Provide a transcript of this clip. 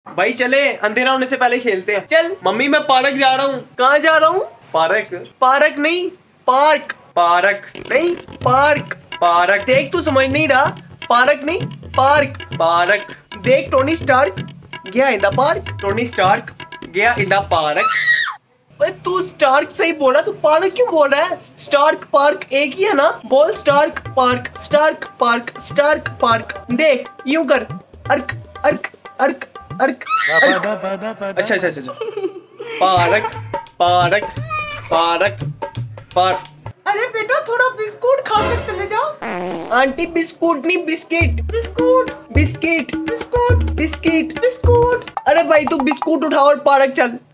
भाई चले, अंधेरा होने से पहले खेलते हैं। चल मम्मी मैं पार्क जा रहा हूँ। कहाँ जा रहा हूँ? पार्क। पार्क नहीं, पार्क। पार्क नहीं, पार्क। पार्क। देख तू समझ नहीं रहा, पार्क नहीं पार्क। पार्क। देख टोनी स्टार्क गया in the park. Tony Stark गया इन द पार्क। तू स्टार्क सही बोला, तू पार्क क्यों बोल रहा है? स्टार्क पार्क एक ही है ना, बोल Stark park. Stark park, Stark park. देख यूं कर, अर्क अर्क अर्क अर्क, अर्क। अच्छा अच्छा अच्छा पार्क पार्क पार्क पार्क। अरे बेटा थोड़ा बिस्कुट खाकर चले जाओ। आंटी बिस्कुट नहीं, बिस्किट। बिस्कुट बिस्किट बिस्कुट बिस्किट बिस्कुट। अरे भाई तू बिस्कुट उठा और पार्क चल।